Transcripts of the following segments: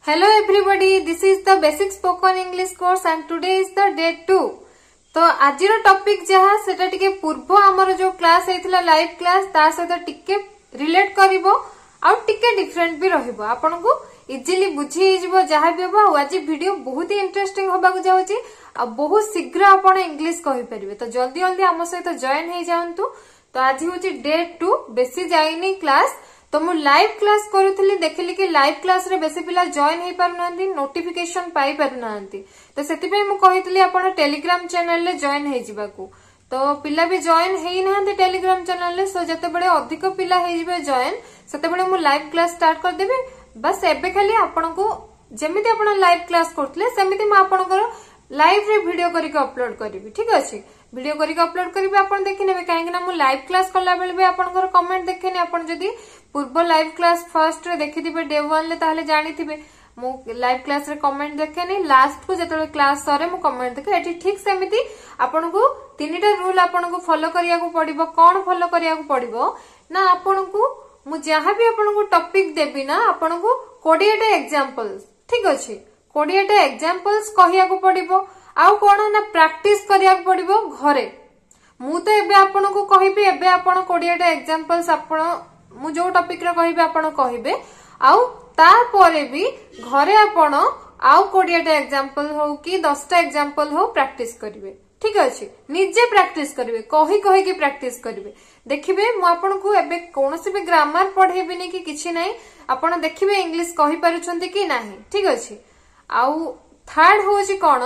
Hello everybody, this is the basic spoken English course and today is the day 2. तो आज topic जहाँ सेटा टिके पूर्व आमर जो क्लास हेतिला लाइव क्लास ता सहित टिके रिलेट करिवो और टिके डिफरेंट भी रहिबो आपनको इजीली बुझी जिवो जहाँ भी हो। आज वीडियो बहुत ही इंटरेस्टिंग होबाकु जाउची आ बहुत शीघ्र आपण इंग्लिश कहि परिबे तो जल्दी जल्दी आम सहित जॉइन हे जाउंतु। तो आज होची डे 2 बेसी जाइनी क्लास तो मु लाइव क्लास करूथली देखिली कि लाइव क्लास रे बेसी पिला जॉइन हे पारुनांती नोटिफिकेशन पाई पारुनांती तो सेति पे मु कहितली आपण टेलीग्राम चैनल रे जॉइन हे जिबाकू तो पिला भी जॉइन हे नांती टेलीग्राम चैनल रे सो जते बडे अधिक पिला हे जिबे जॉइन सेते बडे मु लाइव क्लास स्टार्ट कर देबे। बस एबे खाली आपण को जेमिति आपण लाइव क्लास करथले सेमिति म आपणकर लाइव रे वीडियो करिक अपलोड करिवि। ठीक अछि वीडियो करिक अपलोड करिवि आपण देखि नेबे काहे ना मु लाइव क्लास करला बेले भी आपणकर कमेंट देखेनी आपण जदी पूर्व live class first ray देखिथिबे day 1 ले ताहले जानिथिबे मु लाइव क्लास रे कमेंट देखेनी लास्ट को जतले क्लास सरे मु कमेंट देखे एठी ठीक सेमिति आपण को तीनटा रूल आपण को फॉलो करिया को पड़िबो। कोन फॉलो करिया को पड़िबो ना आपण को मु जहां भी आपण को टॉपिक देबी ना आपण को 20 टा एग्जांपल्स ठीक अछि 20 टा एग्जांपल्स कहिया को पड़िबो आउ कोन ना प्रैक्टिस करिया को पड़िबो घरे। मु तो एबे आपण को कहिबे एबे आपण 20 टा एग्जांपल्स आपण मु जो टॉपिक रे कहिबे आपण कहिबे आउ तारपरे भी घरे आपण आउ 20 टा एग्जांपल हो कि 10 टा एग्जांपल हो प्रैक्टिस करिवे। ठीक अछि निजे प्रैक्टिस करिवे कहि कहि के प्रैक्टिस करिवे देखिबे मु आपण को एबे कोनोसी भी ग्रामर पढेबिनी कि किछि नै आपण देखिबे इंग्लिश कहि पारुछंती कि नाही। ठीक अछि आउ थर्ड होची कोन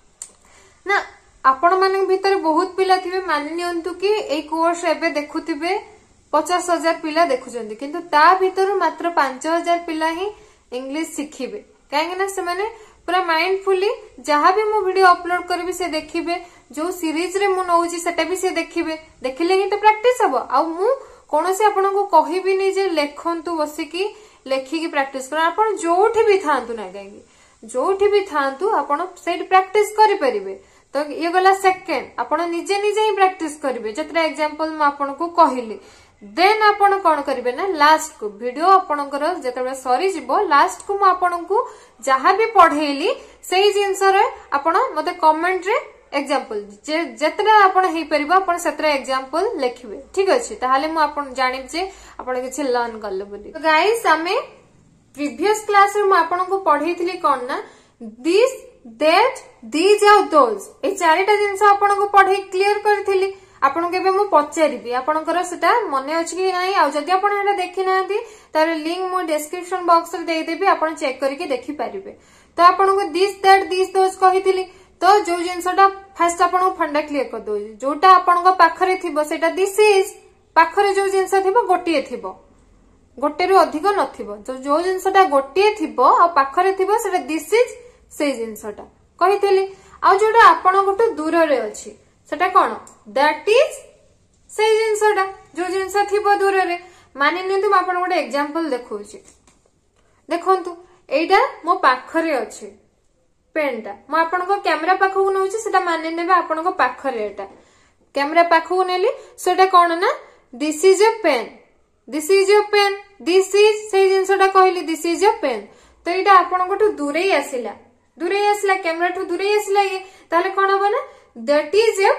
ना आपण मानन भीतर बहुत पिला थिबे मानि नियंतु कि ए कोर्स एबे देखुथिबे 50,000 पिला देखुचंती किंतु ता भीतर मात्र 5,000 पिला ही इंग्लिश सिखिबे काहे ना से माने पूरा माइंडफुली जहां भी मु वीडियो अपलोड करबी से देखिबे जो सीरीज रे मु नउची सेटा भी से देखिबे देखिले कि तो प्रैक्टिस हबो आउ मु कोनोसे आपण को कहिबी नै जे लेखंतु बसी की लेखि की प्रैक्टिस कर आपण जोठी भी थांतु ना गाई जोठी भी थांतु आपण सेट प्रैक्टिस करि परिबे। तो ये गला सेकंड आपण निजे निजे ही प्रैक्टिस करिवे जतरा एग्जांपल म आपण को कहिली देन आपण कोन करिवे ना लास्ट को वीडियो आपणकर जतबे सरी जिवो लास्ट को म आपण को जहां भी पढेली सेही जिंस रे आपण मते कमेंट रे एग्जांपल जतरा आपण हे परिबो आपण सेतरा एग्जांपल लिखिबे। ठीक अछि ताहाले म आपण जानिब जे आपण किछि लर्न करले बोली। तो गाइस हमें प्रीवियस क्लास रे म आपण को पढेइथिली कोन ना this that these are those ए चारिटा जिंस आपण को पढे क्लियर करथिली आपण केबे मु पचारिबी आपणकर सेटा मने अछि कि नाही आ जदि आपण एटा देखि नांती तार लिंक मो डिस्क्रिप्शन बॉक्स रे देई देबी आपण चेक करके देखि पारिबे। तो आपण को दिस दैट दीज दोज कहिथिली तो जो जिंसटा फर्स्ट आपण फंडा क्लियर कर दो जोटा आपण को पाखरे थिबो सेटा दिस इज पाखरे जो जिंस थिबो गोटिए थिबो गोटे रु अधिक नथिबो जो जिंसटा गोटिए थिबो आ पाखरे थिबो सेटा दिस इज से जिंसटा कहिथिली आ जोटा आपण गोटे दूर रे अछि सेटा कोन दैट इज से जिंसटा जो जिंस थिबो दूर रे मानि नियंतु म आपण गोटे एग्जांपल देखौछि देखंतु एटा मो पाखरे अछि पेनटा म आपण को कैमरा पाखु नउछि सेटा मानि नेबे आपण को पाखरे एटा कैमरा पाखु नेली सेटा कोन ना this is a pen this is a pen this is से जिंसटा कहली दिस इज अ पेन तो एटा आपण कोठु दूरे आसला कैमरा ठु दूरे आसला ये ताले कोन हो ना दैट इज अ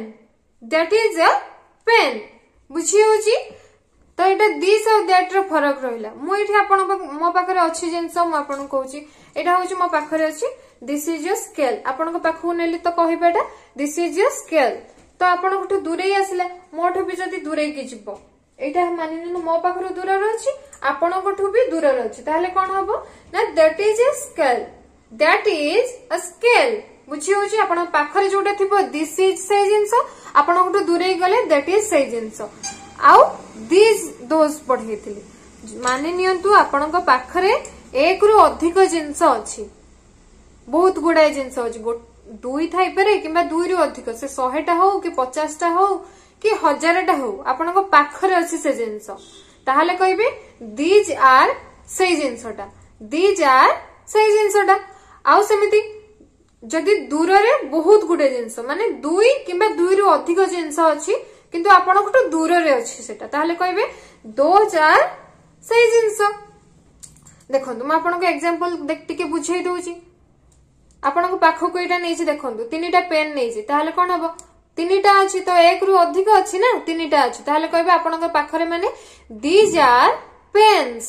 पेन बुझी होची। तो एटा दिस और दैट रो फरक रहिला मु एठी आपण मो पाखरे अछि जिंस मु आपण कहूची एटा होची मो पाखरे अछि दिस इज अ स्केल आपण को पाखु नेली तो कहिबेटा दिस इज अ स्केल तो आपण कोठु दूरे आसला मोठु भी जदी दूरे की जिवो एटा मानि न मो पाखरे दूर रे अछि आपण कोठु भी दूर रे अछि ताले कोन हबो ना that is a scale that is a scale बुझी होची आपण पाखरे जोटा थिबो दिस इज से जिंस आपण कोठु दूरे गले दैट इज से जिंस आउ दिस दोज पढेइथिली मानि नियंतु आपण को पाखरे एक रु अधिक जिंस अछि बहुत गुडाय जिंस अछि दुई थाई पारे किबा दुई रु अधिक से 100 टा हो कि 50 टा हो कि 1000 टा हो आपण को पाखरे अछि से जिंस ताहाले कहिबे दीज आर से जिंसटा दीज आर से जिंसटा आउ सेमिति जदि दूर रे बहुत गुडे जिंस माने दुई किबा दुई रु अधिक जिंस अछि किंतु आपण को दूर रे अछि सेटा ताहाले कहिबे दोज आर से जिंस देखो मु आपन को एग्जांपल टिके बुझाई दउची आपन को पाखो को एटा नेछि देखंतु तीनटा पेन नेछि ताहले कोन हबो तीनटा अछि तो एक रु अधिक अछि ना तीनटा अछि ताहले कहबे आपन को पाखरे माने these are pens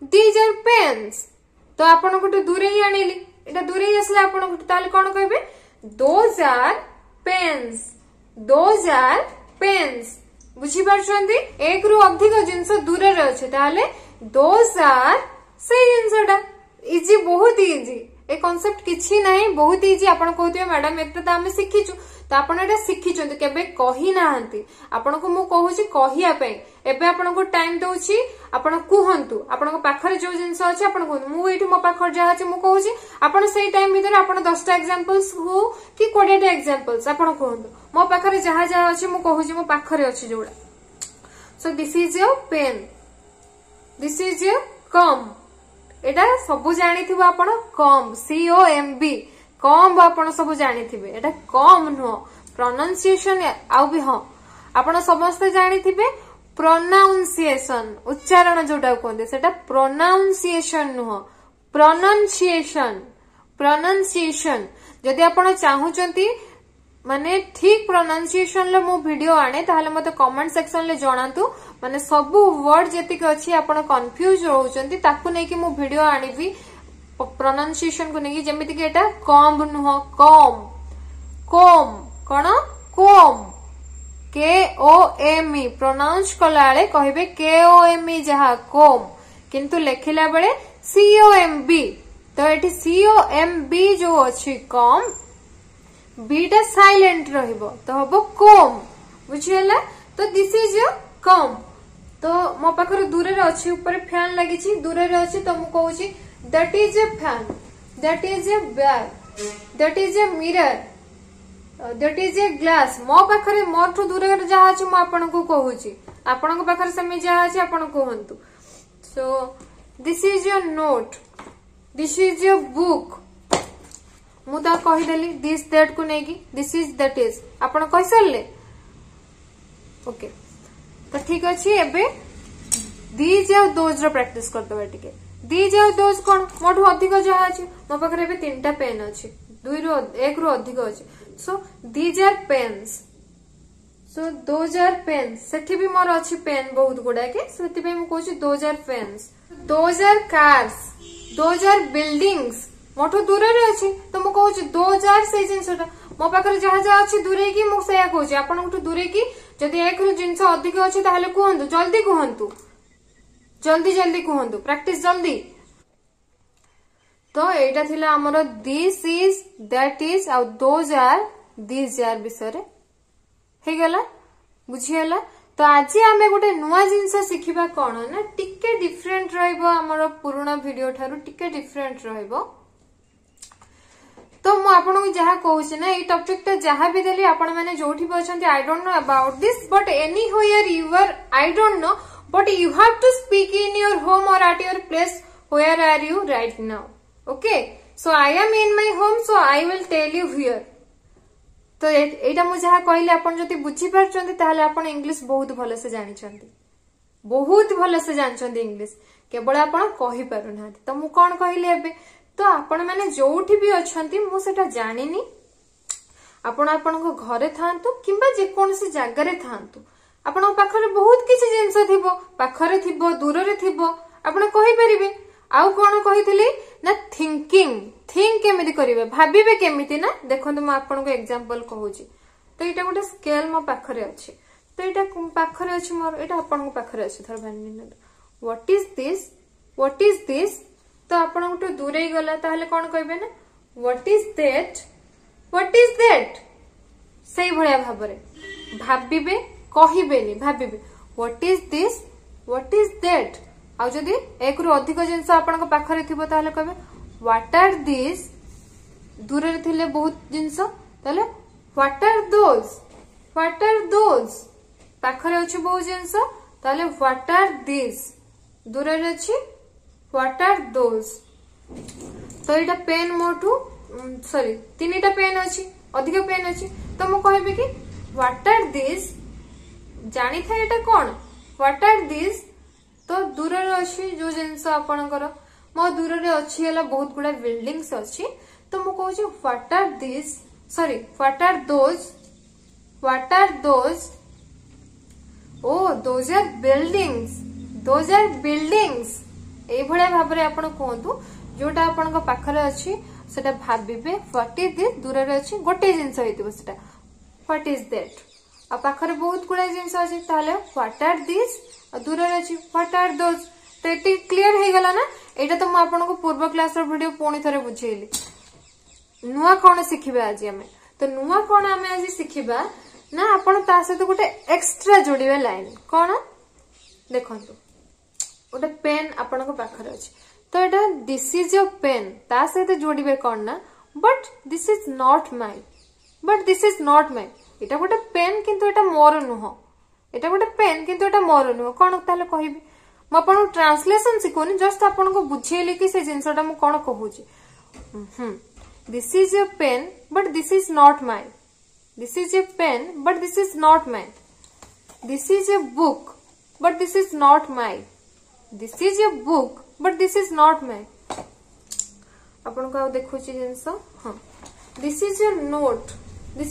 तो आपन को दूरे ही आनिली एटा दूरे ही असले आपन को ताहले कोन कहबे those are pens बुझी पारछंती एक रु अधिक जिंस दूरे रे अछि ताहले those are से जिंसटा इजी बहुत इजी ए कांसेप्ट किछि नाही बहुत इजी आपण कहथिबे मैडम एते त हम सिखिछु तो आपण एटा सिखिचंती केबे कहि नाहंती आपण को मु कहूची कहिया पे एबे आपण को टाइम दउची आपण कुहंतु आपण को पाखरे जो जिंस अछि आपण कहू मु एठी मो पाखर जा अछि मु कहूची आपण सेही टाइम भीतर आपण 10टा एग्जांपल्स हो कि 20टा एग्जांपल्स आपण कहंतु मो पाखरे जहा जहा अछि मु कहूची मो पाखरे अछि जोडा so this is your pen this is your comb एटा सब जानिथिबो आपण कॉम COMB कॉम आपण सब जानिथिबे एटा कॉम नो प्रोनाउंसिएशन आउ भी हां आपण समस्त जानिथिबे प्रोनाउंसिएशन उच्चारण जोटा कोंदे सेटा प्रोनाउंसिएशन नो प्रोनाउंसिएशन जदि आपण चाहूचंती माने ठीक प्रोनाउंसिएशन ले मो वीडियो आने ताहले मते कमेंट सेक्शन ले जणातु माने सब वर्ड जेतिक अछि आपण कंफ्यूज रहउचंती ताकू नै कि मो वीडियो आनिबी प्रोनाउंसिएशन को नै कि जेमिति कि एटा कॉम नुह कॉम कोन कॉम KOME प्रोनाउंस कलाळे कहबे KOME जहा कॉम किंतु लेखिला बेले COMB तो एठी COMB जो अछि कॉम बीटा साइलेंट रहिबो तो हबो कॉम बुझियला तो दिस इज योर कॉम तो मो पाखर दूरे रे अछि ऊपर फैन लागि छि दूरे रे अछि तो मु कहूची that is a fan that is a bag that is a mirror that is a glass मो पाखरे मोठो दूरे रे जहा अछि मु आपन को कहूची आपन को पाखरे समे जहा अछि आपन कहंतु so this is your note this is your book मु ता कहि देली दिस दैट को नेकी दिस इज दैट इज आपण कहि सरले ओके तो ठीक अछि एबे दीज और दोज रो प्रैक्टिस करतबा टिके दीज और दोज कोन मोठो अधिक जहा अछि मो पाखरे एबे तीनटा पेन अछि दुई रो एक रो अधिक अछि so these are pens so those are pens सेठी भी मोर अछि पेन बहुत गुडा के सेठी पे मु कहछि those are pens those are cars those are buildings मोठो दूरे रे अछि तो मु कहूची 2000 से जिंसटा मो पाखरे जहा जहा अछि दूरे की मु सेया कहूची आपण उठु दूरे की जदी एक रु जिंस अधिक अछि ताहले कहंतु जल्दी कहंतु जल्दी कहंतु प्रैक्टिस जल्दी तो एटा थिला हमरो दिस इज दैट इज आ दोज आर दीज आर विषय रे हे गेला बुझियला तो आज आमे गोटे नुवा जिंस सिखिबा कोन ना टिके डिफरेंट रहइबो हमरो पुराना वीडियो थारु टिके डिफरेंट रहइबो तो मु आपन को जहा कहूची ना ए टॉपिक तो जहा भी देली आपन माने जोठी बचंती I don't know about this but anywhere you are I don't know but you have to speak in your home or at your place where are you right now okay so I am in my home so I will tell you here तो एटा मु जहा कहले आपन जति बुझी परचंती ताहले आपन इंग्लिश बहुत भलो से जानिचंती बहुत भलो से जानचंती इंग्लिश केवल आपन कहि पारु ना तो मु कोन कहले एबे तो आपण माने जोठी भी अछंती मु सेटा जानिनी आपण आपण को घरे थांतु किबा जे कोनसी जागा रे थांतु आपण पाखरे बहुत किछि जिंस थिबो पाखरे थिबो दूर रे थिबो आपण कहि परिबे आउ कोन कहिथिली ना थिंकिंग थिंक केमिति करिवे भाबिबे केमिति ना देखंतु म आपण को एग्जांपल कहूची तो एटा गोटे स्केल म पाखरे अछि तो एटा पाखरे अछि मोर एटा आपण को पाखरे अछि थर भानिन व्हाट इज दिस तो आपण गोटे दूरे गला ताहले कोन कहबे ना व्हाट इज दैट सही भलिया भाबरे भाबिबे कहिबेनी भाबिबे व्हाट इज दैट आ जदी एक रु अधिक जिंस आपण को पाखरे थिबो ताहले कहबे व्हाट आर दिस दूरे रे थिले बहुत जिंस ताहले व्हाट आर दोज पाखरे अछि बहुत जिंस ताहले व्हाट आर दिस दूरे रे अछि व्हाट आर दोज तो एटा पेन मोटू सॉरी तीनटा पेन अछि अधिक पेन अछि तो मु कहबे कि व्हाट आर दिस जानि था एटा कोन व्हाट आर दिस तो दूर रे अछि जो जिंस आपनकर मो दूर रे अच्छी है बहुत गुड़ा बिल्डिंग्स अच्छी तो मु कहूँ what are this sorry what are those ओ दोज आर बिल्डिंग्स ए भलिया भाबरे आपण कहतु जोटा आपण पाखरे अच्छी सेटा भाबिबे व्हाट इज दिस दूर रे अच्छी गोटे जिंस होइतिबो सेटा व्हाट इज दैट आ पाखरे बहुत गुड़ा जिंस अच्छी ताले व्हाट आर दिस दूर रे अच्छी व्हाट आर दोज तो ये क्लियर हो गला ना एटा तो मुझे आपको पूर्व क्लास वीडियो पुणी थे बुझेली नुआ कौन शिखिबा आज आम तो नुआ कौन आम आज शिखिबा ना आपण ता सहित गोटे एक्स्ट्रा जोड़िबे लाइन कौन देखंतु गोटे पेन आपण पाखरे अछि तो एटा दिस इज योर पेन ता सहित जोड़िबे कौन ना but this is not my एटा गोटे पेन किंतु एटा मोर नुह एटा गोटे पेन किंतु एटा मोर नुह कौन ताले कहिबी मु आपन ट्रांसलेशन सिकोनी जस्ट आपन को बुझेली कि से जिंसटा मु कोन कहूची this is a pen but this is not my this is a pen but this is not my this is a book but this is not my this is a book but this is not my आपन को देखुची जिंस हां this is your note but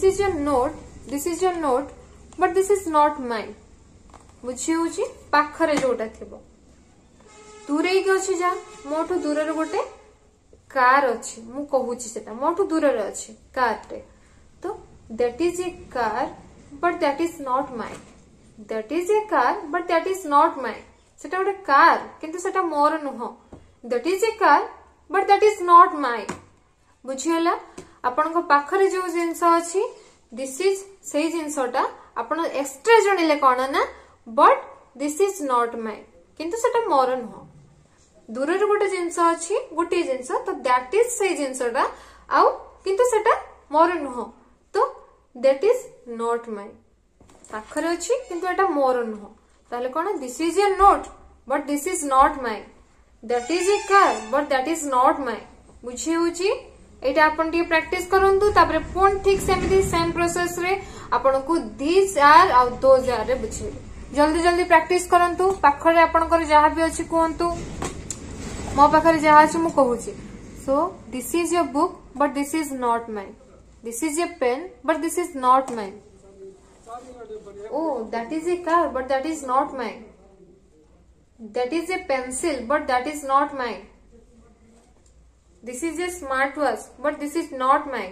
this is not my बुझी पाखरे जोटा थी दूरे अच्छी जा मोठू दूर गोटे कार अच्छी मु कहूची सेटा मोठू दूर अच्छी कार टे तो that is a car but that is not my that is a car but that is not my सेटा गोटे कार किंतु सेटा मोर नुह that is a car but that is not my बुझीगला आपण पाखरे जो जिनस अच्छी दिस इज से जिनसटा आपण एक्स्ट्रा जणिले कौन ना but this is not my किंतु सेटा मोर नुह दूर गोटे जिनस अच्छी गोटे जिनस तो दैट इज से जिनसटा आउ किंतु सेटा मोर नुह तो दैट इज नॉट माय पाखरे अच्छी किंतु एटा मोर नुह ताले कोन this is a note but this is not my that is a car but that is not my बुझी होची एटा आपण टी प्रैक्टिस करंतु तापर फोन ठीक सेमिति सेम प्रोसेस रे आपण को दिस आर आ दोज आर रे बुझी जल्दी जल्दी प्रैक्टिस करंतु पाखरे आपनकर जहा भी अछि कहंतु मो पाखरे जहा अछि मु कहूची so this is your book but this is not my this is a pen but this is not my ओ that is a car but that is not my that is a pencil but that is not my this is a smart watch but this is not my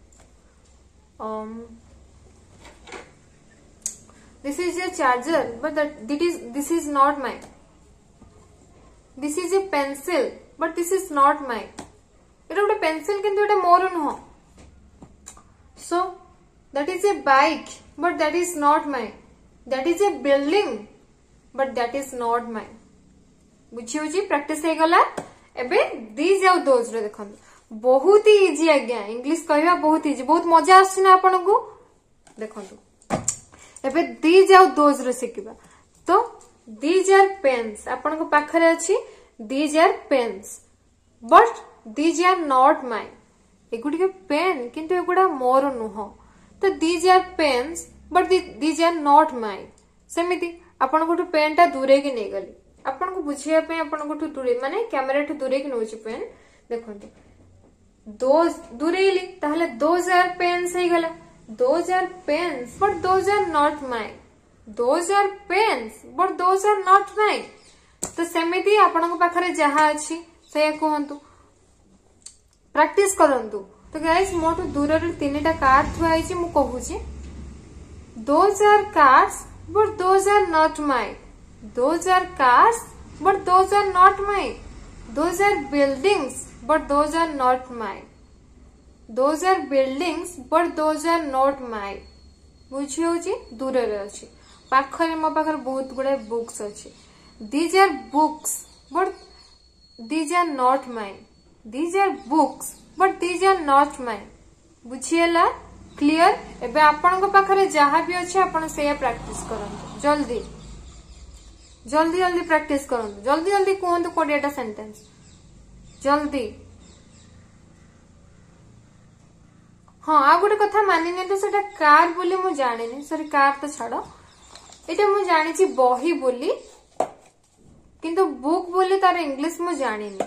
This is a charger, but this is not mine. This is a pencil, but this is not mine. It is a pencil, किंतु it more नुह. So that is a bike, but that is not mine. That is a building, but that is not mine. बुझी होची practice हे गला. एबे these आउ those रे देखंतु. बहुत ही इजी आज्ञा इंग्लिश कहवा बहुत इजी बहुत मजा आछि ना आपन को देखंतु. एबे दीज आउ दोज रे सिखिबा तो दीज आर पेन्स आपन को पाखरे अछि these are pens but these are not my एगुडी के पेन किंतु एगुडा मोर नुह तो these are pens but these are not my सेमिति आपन को पेन ता दूरे के नै गली आपन को बुझिया पे आपन को दूरे माने कैमरा ठु दूरे के नोची पेन देखंतु दोज दूरेली ताहले दोज आर पेन्स हे गला Those are pens, but those are not mine. Those are pens, but those are not mine. तो सेमिति आपनक पाखरे जहा अछि से कहंतु प्रैक्टिस करंतु तो गाइस मोटू दूर रे तीनटा कार थुआई छी मु कहूची Those are cars, but those are not mine. Those are cars, but those are not mine. Those are buildings, but those are not mine. Those are buildings, but those are not mine. बुझी होची दूर रे अछि पाखरे मो पाखरे बहुत गुडे बुक्स अछि These are books, but these are not mine. These are books, but these are not mine. बुझिएला क्लियर एबे आपन को पाखरे जहा भी अछि आपन से प्रैक्टिस करंतु जल्दी जल्दी जल्दी प्रैक्टिस करंतु जल्दी जल्दी कोहंतु कोडियाटा सेंटेंस जल्दी हाँ आ गोटे कथा मानिने तो सेटा कार बोली मु जानिनी सॉरी कार तो छाड़ो एटा मु जानिछि बही बोली किंतु बुक बोली तार इंग्लिश मु जानिनी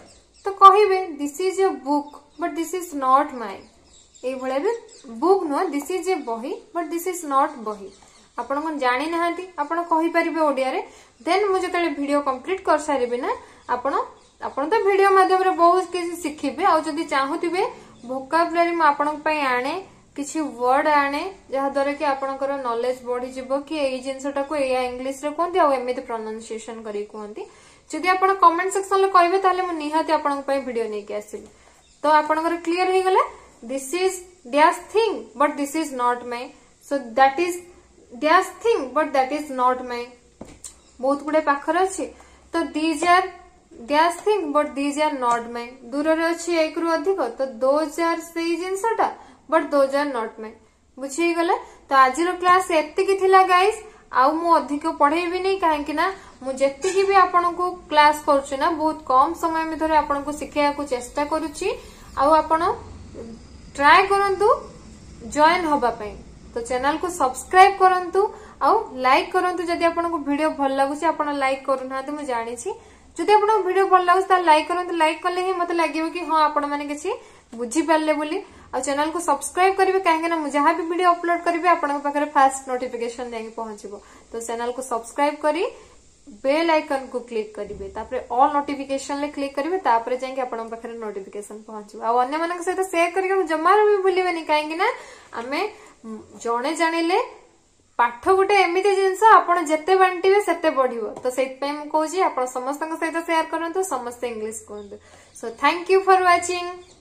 तो कहिबे this is a book but this is not my ए भले भी book no this is a बही बट दिस इज नॉट बही आपण को जानि नहांती आपण कहि परिबे ओडिया रे देन मु जतले वीडियो कंप्लीट कर सारिबे ना आपण तो वीडियो माध्यम रे बहुत किछि सिखिबे आ जदी चाहुतिबे वोकाबुलरी म आपण पई आणे किछि वर्ड आणे जहा द्वारा कि आपनकर नॉलेज बढ़ी जिवो कि एई जिंसटा को एया इंग्लिश रे कोंती आ एमिति प्रोनाउंसिएशन करी कोंती जदी आपण कमेंट सेक्शन ले कहबे ताले मु निहाती आपण पई वीडियो नै के आसीबे तो आपनकर क्लियर हे गेले this is dash thing but this is not my so that is dash thing but that is not my बहुत गुडे पाखर अछि तो these are dash thing but these are not my दूर रे अछि एक रु अधिक तो दोज आर सेई जिंसटा but those are not my बुझी गले तो आज रो क्लास एत्ते की थिला गाइस आउ मु अधिक पढ़ेबी नहीं काहे ना मु जेत्ती भी आपन को क्लास करूची ना बहुत कम समय में धरे आपन को सिखाया को चेष्टा करूची आउ आपन ट्राई करंतु जॉइन होबा पई तो चैनल को सब्सक्राइब करंतु आउ लाइक करंतु जदी आपन को वीडियो भल लागुची आपन लाइक करूना तो मु जानि छी जदी आपन वीडियो भल लागुची ता लाइक करंतु लाइक करले ही मते लागियो कि हां आपन माने किछि बुझी पारले बोली आ चैनल को सब्सक्राइब करिवे काहे ना मु जहां भी वीडियो अपलोड करिवे आपन पाखरे फास्ट नोटिफिकेशन जाई पहुंचबो तो चैनल को सब्सक्राइब करी बेल आइकन को क्लिक करिवे तापरे ऑल नोटिफिकेशन ले क्लिक करिवे तापरे जाई आपन पाखरे नोटिफिकेशन पहुंचबो आ अन्य मानक सहित शेयर करिके जमार भी भूलिबेनी काहे ना हमें जणे जानिले पाठ गोटे एमिति जिंस आपण जेते बांटिबे सेते बढ़िबो तो सेत पय मु कहूची आपण समस्त सहित शेयर करंतु समस्त इंग्लिश कहंतु so thank you for watching.